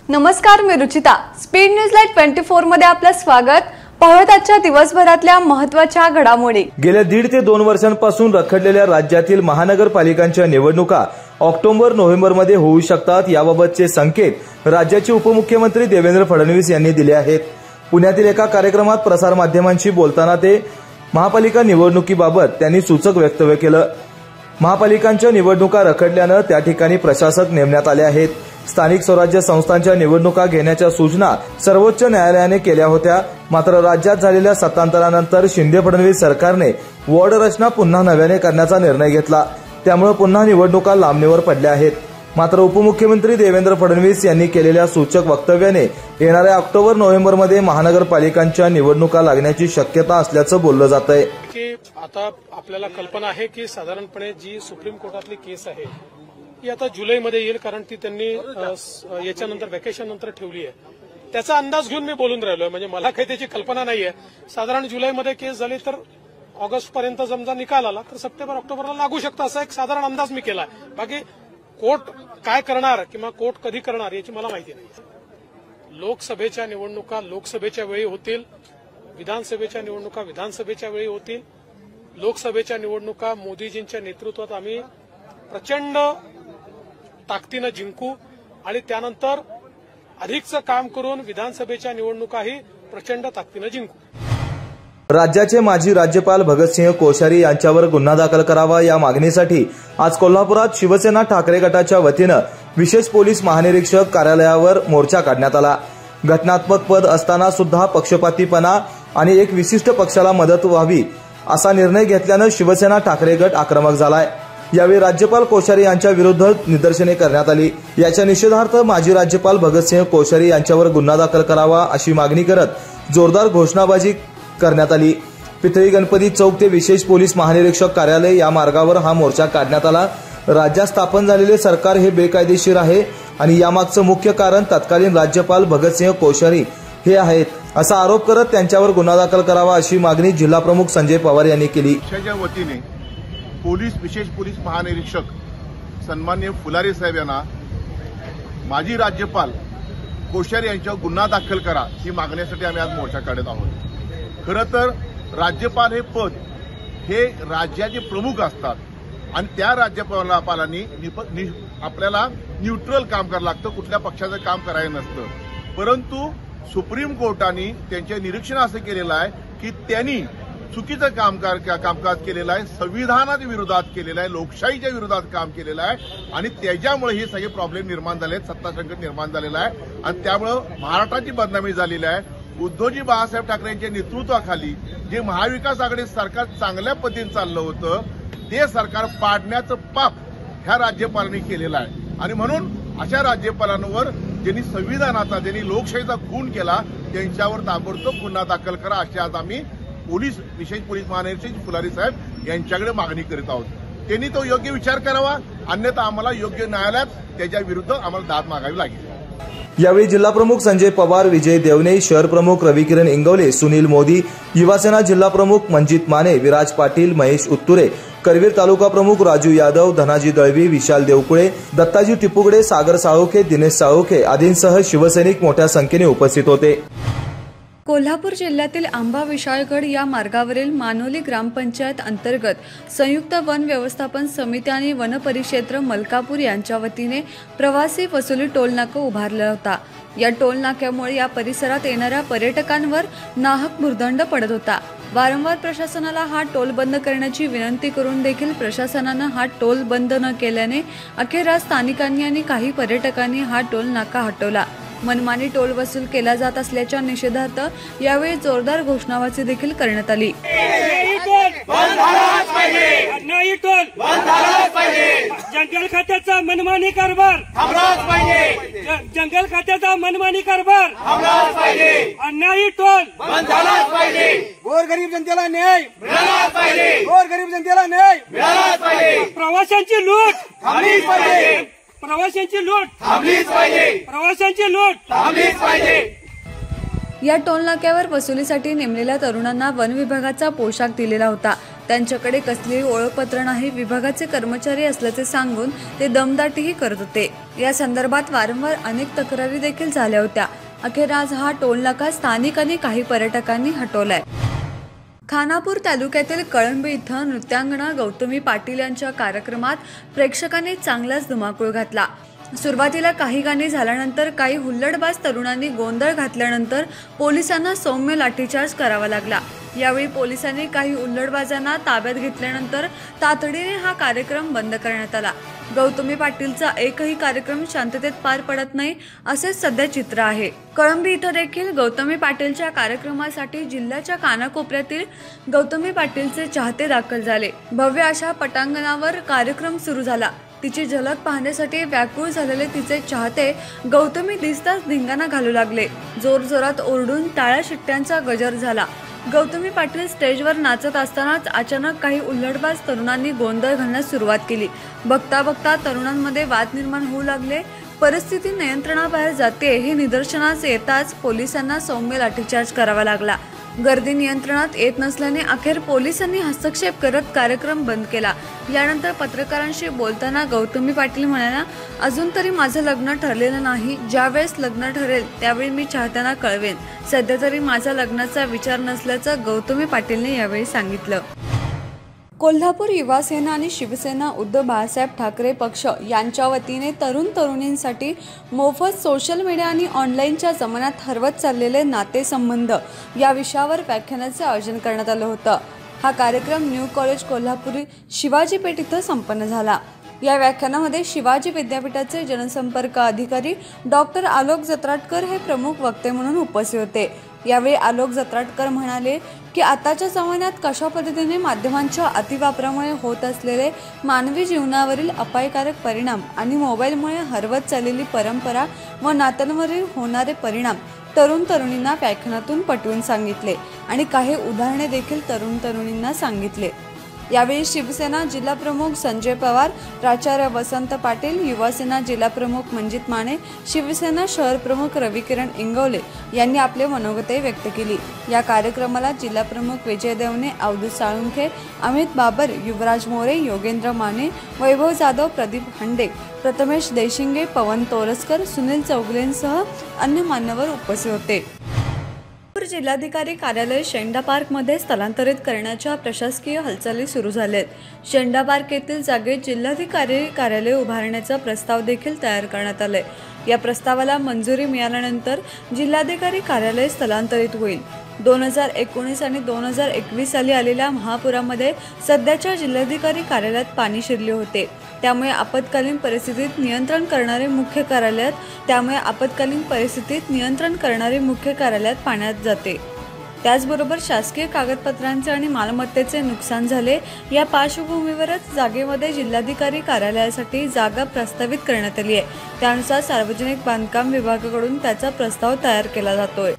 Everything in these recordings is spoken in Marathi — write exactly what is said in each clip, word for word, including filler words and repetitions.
नमस्कार, मी Ruchita. Speed news live twenty four मध्ये आपलं स्वागत. पाहूयात आजच्या दिवसभरातल्या महत्त्वाच्या घडामोडी. गेल्या दीड ते दोन वर्षांपासून रखडलेल्या राज्यातील महानगरपालिकांच्या निवडणुका ऑक्टोबर नोव्हेंबर मध्ये होऊ शकतात, याबाबतचे संकेत राज्याचे उपमुख्यमंत्री देवेंद्र फडणवीस यांनी दिले आहेत. पुण्यातील एका कार्यक्रमात प्रसार माध्यमांशी बोलताना ते महापालिका निवडणुकीबाबत त्यांनी सूचक वक्तव्य केलं. महापालिकांच्या निवडणुका रखडल्यानं त्या ठिकाणी प्रशासक नेमण्यात आले आहेत. स्थानिक स्वराज्य संस्थांच्या निवडणुका घेण्याच्या सूचना सर्वोच्च न्यायालयाने केल्या होत्या. मात्र राज्यात झालेल्या सत्तांतरानंतर शिंदे फडणवीस सरकारने वॉर्ड रचना पुन्हा नव्याने करण्याचा निर्णय घेतला. त्यामुळे पुन्हा निवडणुका लांबणीवर पडल्या आहेत. मात्र उपमुख्यमंत्री देवेंद्र फडणवीस यांनी केलेल्या सूचक वक्तव्याने येणाऱ्या ऑक्टोबर नोव्हेंबर मध्ये महानगरपालिकांच्या निवडणुका लागण्याची शक्यता असल्याचं बोललं जात आहे. की आता आपल्याला कल्पना आहे की साधारणपणे जी सुप्रीम कोर्टातली केस आहे ही आता जुलैमध्ये येईल, कारण ती त्यांनी याच्यानंतर व्हॅकेशन नंतर ठेवली आहे. त्याचा अंदाज घेऊन मी बोलून राहिलोय, म्हणजे मला काही त्याची कल्पना नाहीये. साधारण जुलैमध्ये केस झाली तर ऑगस्ट पर्यंत समजा निकाल आला तर सप्टेंबर ऑक्टोबरला लागू शकतं, असा एक साधारण अंदाज मी केला. बाकी कोर्ट काय करणार किंवा कोर्ट कधी करणार याची मला माहिती नाही. लोकसभेच्या निवडणुका लोकसभेच्या वेळी होतील, विधानसभेच्या निवडणुका विधानसभेच्या वेळी होतील. लोकसभेच्या निवडणुका मोदीजींच्या नेतृत्वात आम्ही प्रचंड ताकदीनं जिंकू आणि त्यानंतर अधिकचं काम करून विधानसभेच्या निवडणुकाही प्रचंड ताकदीनं जिंकू. राज्याचे माजी राज्यपाल भगतसिंह कोश्यारी यांच्यावर गुन्हा दाखल करावा या मागणीसाठी आज कोल्हापुरात शिवसेना ठाकरे गटाच्या वतीनं विशेष पोलीस महानिरीक्षक कार्यालयावर मोर्चा काढण्यात आला. घटनात्मक पद असताना सुद्धा पक्षपातीपणा आणि एक विशिष्ट पक्षाला मदत व्हावी असा निर्णय घेतल्यानं शिवसेना ठाकरे गट आक्रमक झालाय. यावेळी राज्यपाल कोश्यारी यांच्या विरुद्ध निदर्शने करण्यात आली. याच्या निषेधार्थ माजी राज्यपाल भगतसिंह कोश्यारी यांच्यावर गुन्हा दाखल करावा अशी मागणी करत जोरदार घोषणाबाजी करण्यात आली. पितळी गणपती चौक ते विशेष पोलीस महानिरीक्षक कार्यालय या मार्गावर हा मोर्चा काढण्यात आला. राज्यात स्थापन झालेले सरकार हे बेकायदेशीर आहे आणि यामागचं मुख्य कारण तत्कालीन राज्यपाल भगतसिंह कोश्यारी हे आहेत असा आरोप करत त्यांच्यावर गुन्हा दाखल करावा अशी मागणी जिल्हा प्रमुख संजय पवार यांनी केली. वतीने पोलीस विशेष पोलीस महानिरीक्षक सन्माननीय फुलारी साहेब यांना माजी राज्यपाल कोश्यारी यांच्यावर गुन्हा दाखल करा ही मागण्यासाठी आम्ही आज मोर्चा काढत आहोत. खरं तर राज्यपाल हे पद हे राज्याचे प्रमुख असतात आणि त्या राज्यपालांनी आपल्याला न्यूट्रल काम करावं लागतं, कुठल्या पक्षाचं काम करायचं नसतं. परंतु सुप्रीम कोर्टाने त्यांचे निरीक्षण असं केलेलं आहे की त्यांनी चुकीचं कामकार कामकाज केलेलं आहे, संविधानाच्या विरोधात केलेलं आहे, लोकशाहीच्या विरोधात काम केलेलं आहे आणि त्याच्यामुळे हे सगळे प्रॉब्लेम निर्माण झाले आहेत, सत्ता संकट निर्माण झालेलं आहे आणि त्यामुळे महाराष्ट्राची बदनामी झालेली आहे. उद्धवजी बाळासाहेब ठाकरे यांच्या नेतृत्वाखाली जे महाविकास आघाडी सरकार चांगल्या पद्धतीने चाललं होतं ते सरकार पाडण्याचं पाप ह्या राज्यपालांनी केलेलं आहे आणि म्हणून अशा राज्यपालांवर ज्यांनी संविधानाचा ज्यांनी लोकशाहीचा खून केला त्यांच्यावर ताबडतोब गुन्हा दाखल करा अशी आज आम्ही पोलीस विशेष पोलीस महानिरीक्षक फुलारी साहेब यांच्याकडे मागणी करीत आहोत. त्यांनी तो योग्य विचार करावा, अन्यथा आम्हाला योग्य न्यायालयात त्याच्या विरुद्ध आम्हाला दाद मागावी लागेल. यावेळी जिल्हा प्रमुख संजय पवार, विजय देवणे, शहर प्रमुख रविकिरण इंगवले, सुनील मोदी, युवासेना जिल्हा प्रमुख मंजित माने, विराज पाटील, महेश उत्तुरे, करवीर तालुका प्रमुख राजू यादव, धनाजी दळवी, विशाल देवकुळे, दत्ताजी टिपुगडे, सागर साळोखे, दिनेश साळोखे आदींसह शिवसैनिक मोठ्या संख्येने उपस्थित होते. कोल्हापूर जिल्ह्यातील आंबा विशाळगड या मार्गावरील मानोली ग्रामपंचायत अंतर्गत संयुक्त वन व्यवस्थापन समिती आणि वन परिक्षेत्र मलकापूर यांच्या वतीने प्रवासी वसुली टोलनाका उभारला होता. या टोलनाक्यामुळे या परिसरात येणाऱ्या पर्यटकांवर नाहक भुर्दंड पडत होता. वारंवार प्रशासनाला हा टोल बंद करण्याची विनंती करून देखील प्रशासनानं हा टोल बंद न केल्याने अखेर आज स्थानिकांनी आणि काही पर्यटकांनी हा टोल नाका हटवला. मनमानी टोल वसूल केला जात असल्याच्या निषेधार्थ यावेळी जोरदार घोषणाबाजी देखील करण्यात आली. जंगल खात्याचा मनमानी कारभार जंगल खात्याचा मनमानी कारभार अन्यायी टोल गोरगरीब जनतेला न्याय गोरगरीब जनतेला न्याय प्रवाशांची लूट प्रवाशांची लूट थांबलीच पाहिजे प्रवाशांची लूट थांबलीच पाहिजे. या टोल नाक्यावर वसुलीसाठी नेमलेल्या तरुणांना वन विभागाचा पोशाख दिलेला होता. त्यांच्याकडे कसलीही ओळखपत्र नाही, विभागाचे कर्मचारी असल्याचे सांगून ते दमदाटीही करत होते। या संदर्भात वारंवार अनेक तक्रारी देखील झाल्या होत्या। अखेर आज हा टोल नाका स्थानिक आणि काही पर्यटकांनी हटवलाय। खानापूर तालुक्यातील कळंबी इथं नृत्यांगना गौतमी पाटील यांच्या कार्यक्रमात प्रेक्षकांनी चांगलाच धुमाकूळ घातला। सुरुवातीला काही गाणी झाल्यानंतर काही हुल्लडबाज तरुणांनी गोंधळ घातल्यानंतर पोलिसांना सौम्य लाठीचार्ज करावा लागला। यावेळी पोलिसांनी काही हुल्लडबाजांना ताब्यात घेतल्यानंतर तातडीने हा कार्यक्रम बंद करण्यात आला। गौतमी पाटीलचा एकही कार्यक्रम शांततेत पार पडत नाही, असे सध्या चित्र आहे। कळंबी इथं देखील गौतमी पाटीलच्या कार्यक्रमासाठी जिल्ह्याच्या कानाकोपऱ्यातील गौतमी पाटीलचे चाहते दाखल झाले। भव्य अशा पटांगणावर कार्यक्रम सुरू झाला। तिची झलक पाहण्यासाठी व्याकुळ झालेले तिचे चाहते गौतमी दिसताच धिंगाणा घालू लागले। जोरजोरात ओरडून टाळ्या शिट्ट्यांचा गजर झाला। गौतमी पाटील स्टेजवर नाचत असतानाच अचानक काही उल्लडबाज तरुणांनी गोंधळ घालण्यास सुरुवात केली। बघता बघता तरुणांमध्ये वाद निर्माण होऊ लागले। परिस्थिती नियंत्रणाबाहेर जाते हे निदर्शनास येताच पोलिसांना सौम्य लाठीचार्ज करावा लागला। गर्दी नियंत्रणात येत नसल्याने अखेर पोलिसांनी हस्तक्षेप करत कार्यक्रम बंद केला। यानंतर पत्रकारांशी बोलताना गौतमी पाटील म्हणाल्या, अजून तरी माझं लग्न ठरलेलं नाही, ज्यावेळेस लग्न ठरेल त्यावेळी मी चाहत्यांना कळवेन। सध्या तरी माझा लग्नाचा विचार नसल्याचं गौतमी पाटीलने यावेळी सांगितलं। कोल्हापूर युवा सेना आणि शिवसेना उद्धव बाळासाहेब ठाकरे पक्ष यांच्या वतीने तरुण तरुणींसाठी मोफत सोशल मीडिया आणि ऑनलाईनच्या जमान्यात हरवत चाललेले नातेसंबंध या विषयावर व्याख्यानाचे आयोजन करण्यात आलं होतं। हा कार्यक्रम न्यू कॉलेज कोल्हापुरी शिवाजी पेठ इथं संपन्न झाला। या व्याख्यानामध्ये शिवाजी विद्यापीठाचे जनसंपर्क अधिकारी डॉक्टर आलोक जत्राटकर हे प्रमुख वक्ते म्हणून उपस्थित होते। यावेळी आलोक जत्राटकर म्हणाले की आताच्या जमान्यात कशा पद्धतीने माध्यमांच्या अतिवापरामुळे होत असलेले मानवी जीवनावरील अपायकारक परिणाम आणि मोबाईलमुळे हरवत चाललेली परंपरा व नात्यांवरील होणारे परिणाम तरुण तरुणींना व्याख्यानातून पटवून सांगितले आणि काही उदाहरणे देखील तरुण तरुणींना सांगितले। यावेळी शिवसेना जिल्हा प्रमुख संजय पवार, प्राचार्य वसंत पाटील, युवासेना जिल्हा प्रमुख मंजित माने, शिवसेना शहर प्रमुख रविकिरण इंगवले यांनी आपले मनोगते व्यक्त केली। या कार्यक्रमाला जिल्हा प्रमुख विजय देवने, अवधूत साळुंखे, अमित बाबर, युवराज मोरे, योगेंद्र माने, वैभव जाधव, प्रदीप हंडे, प्रथमेश देशिंगे, पवन तोरसकर, सुनील चौगलेंसह अन्य मान्यवर उपस्थित होते। जिल्हाधिकारी कार्यालय शेंडा पार्क मध्ये स्थलांतरित करण्याच्या प्रशासकीय हालचाली सुरू झाल्यात। शेंडा पार्क येथील जागेत जिल्हाधिकारी कार्यालय उभारण्याचा प्रस्ताव देखील तयार करण्यात आलाय। या प्रस्तावाला मंजुरी मिळाल्यानंतर जिल्हाधिकारी कार्यालय स्थलांतरित होईल। दोन हजार एकोणीस आणि दोन हजार एकवीस साली आलेल्या महापुरामध्ये सध्याच्या जिल्हाधिकारी कार्यालयात पाणी शिरले होते। त्यामुळे आपत्कालीन परिस्थितीत नियंत्रण करणारे मुख्य कार्यालयात त्यामुळे आपत्कालीन परिस्थितीत नियंत्रण करणारे मुख्य कार्यालयात पाण्यात जाते। त्याचबरोबर शासकीय कागदपत्रांचे आणि मालमत्तेचे नुकसान झाले। या पार्श्वभूमीवरच जागेमध्ये जिल्हाधिकारी कार्यालयासाठी जागा प्रस्तावित करण्यात आली आहे। त्यानुसार सार्वजनिक बांधकाम विभागाकडून त्याचा प्रस्ताव तयार केला जातोय।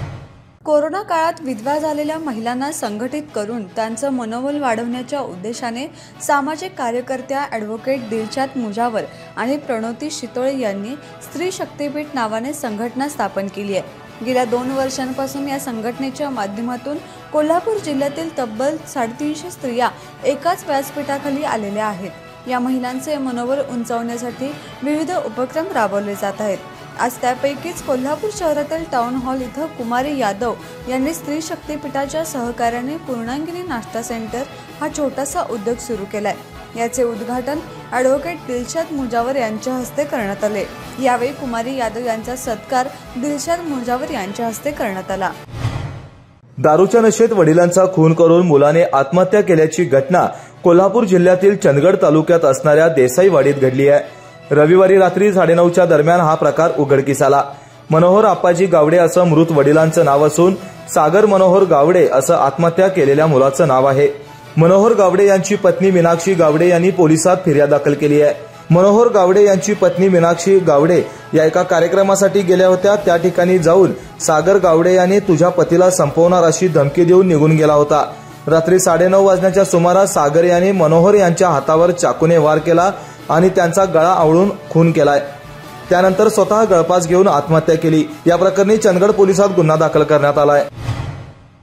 कोरोना काळात विधवा झालेल्या महिलांना संघटित करून त्यांचं मनोबल वाढवण्याच्या उद्देशाने सामाजिक कार्यकर्त्या ॲडव्होकेट दिलशाद मुजावर आणि प्रणोती शितोळे यांनी स्त्री शक्तीपीठ नावाने संघटना स्थापन केली आहे। गेल्या दोन वर्षांपासून या संघटनेच्या माध्यमातून कोल्हापूर जिल्ह्यातील तब्बल साडेतीनशे स्त्रिया एकाच व्यासपीठाखाली आलेल्या आहेत। या महिलांचे मनोबल उंचावण्यासाठी विविध उपक्रम राबवले जात आहेत। आज त्यापैकीच कोल्हापूर शहरातील टाउन हॉल इथं कुमारी यादव यांनी स्त्री शक्तीपीठाच्या सहकार्याने पूर्णांगिनी नाश्ता सेंटर हा छोटासा उद्योग सुरू केलाय। याचे उद्घाटन ॲडव्होकेट दिलशाद मुजावर यांच्या हस्ते करण्यात आले। यावेळी कुमारी यादव यांचा सत्कार दिलशाद मुजावर यांच्या हस्ते करण्यात आला। दारूच्या नशेत वडिलांचा खून करून मुलाने आत्महत्या केल्याची घटना कोल्हापूर जिल्ह्यातील चंदगड तालुक्यात असणाऱ्या देसाईवाडीत घडली आहे। रविवारी रात्री साडेनऊच्या दरम्यान हा प्रकार उघडकीस आला। मनोहर आप्पाजी गावडे असं मृत वडिलांचं नाव असून सागर मनोहर गावडे असं आत्महत्या केलेल्या मुलाचं नाव आहे। मनोहर गावडे यांची पत्नी मीनाक्षी गावडे यांनी पोलिसात फिर्याद दाखल केली आहे। मनोहर गावडे यांची पत्नी मीनाक्षी गावडे या एका कार्यक्रमासाठी गेल्या होत्या। त्या ठिकाणी जाऊन सागर गावडे यांनी तुझ्या पतीला संपवणार अशी धमकी देऊन निघून गेला होता। रात्री साडेनऊ वाजण्याच्या सुमारास सागर यांनी मनोहर यांच्या हातावर चाकूने वार केला आणि त्यांचा गळा आवळून खून केलाय। त्यानंतर स्वतः गळफास घेऊन आत्महत्या केली। या प्रकरणी चंदगड पोलिसात गुन्हा दाखल करण्यात आलाय।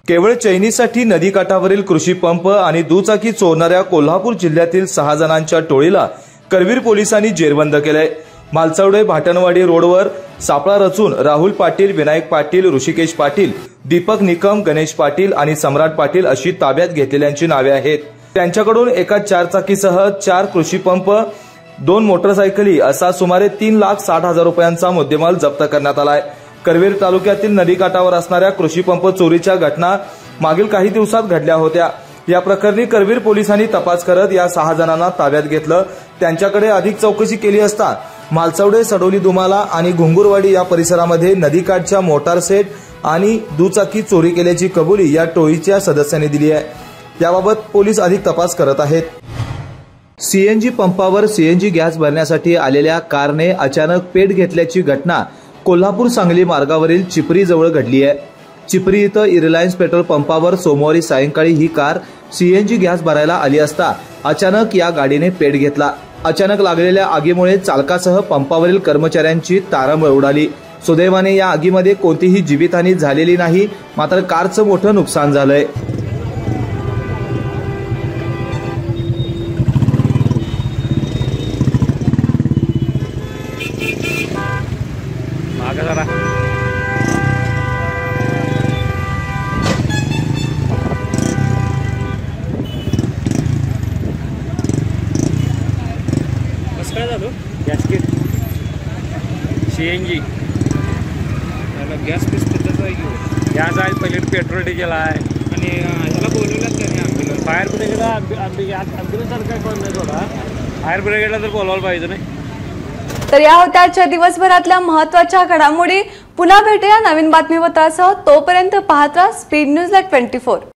केवळ चैनीसाठी नदीकाठावरील कृषी पंप आणि दुचाकी चोरणाऱ्या कोल्हापूर जिल्ह्यातील सहा जणांच्या टोळीला करवीर पोलिसांनी जेरबंद केलंय। मालचवडे भाटणवाडी रोडवर सापळा रचून राहुल पाटील, विनायक पाटील, ऋषिकेश पाटील, दीपक निकम, गणेश पाटील आणि सम्राट पाटील अशी ताब्यात घेतलेल्यांची नावे आहेत। त्यांच्याकडून एका चारचाकीसह चार कृषी पंप, दोन मोटरसायकली असा सुमारे तीन लाख साठ हजार रुपयांचा मुद्देमाल जप्त करण्यात आलाय। करवीर तालुक्यातील नदीकाठावर असणाऱ्या कृषी पंप चोरीच्या घटना मागील काही दिवसात घडल्या होत्या। या प्रकरणी करवीर पोलिसांनी तपास करत या सहा जणांना ताब्यात घेतलं। त्यांच्याकडे अधिक चौकशी केली असता मालचवडे, सडोली, दुमाला आणि घुंगुरवाडी या परिसरामध्ये नदीकाठच्या मोटार सेट आणि दुचाकी चोरी केल्याची कबुली या टोळीच्या सदस्यांनी दिली आहे। याबाबत पोलीस अधिक तपास करत आहेत। सीएनजी पंपावर सीएनजी गॅस भरण्यासाठी आलेल्या कारने अचानक पेट घेतल्याची घटना कोल्हापूर सांगली मार्गावरील चिपरी जवळ घडली आहे। चिपरी इथं रिलायन्स पेट्रोल पंपावर सोमवारी सायंकाळी ही कार सीएनजी गॅस भरायला आली असता अचानक या गाडीने पेट घेतला। अचानक लागलेल्या आगीमुळे चालकासह पंपावरील कर्मचाऱ्यांची तारांबळ उडाली। सुदैवाने या आगीमध्ये कोणतीही जीवितहानी झालेली नाही, मात्र कारचं मोठं नुकसान झालंय। काय झालं? गॅसकीट सीएनजी गॅस पीस त्याचा गॅस आहे, पहिले पेट्रोल डिझेल आहे आणि ह्याला बोलवलं त्याने ॲम्ब्युलन्स फायर ब्रिगेडला ॲम्ब्युलन्स काय कोण नाही थोडा फायर ब्रिगेडला तर बोलवायला पाहिजे नाही। तर या होत्या आजच्या दिवसभरातल्या महत्त्वाच्या घडामोडी। पुन्हा भेटूया नवीन बातमीपत्रासह। तोपर्यंत पाहत राहा स्पीड न्यूज ट्वेंटी फोर।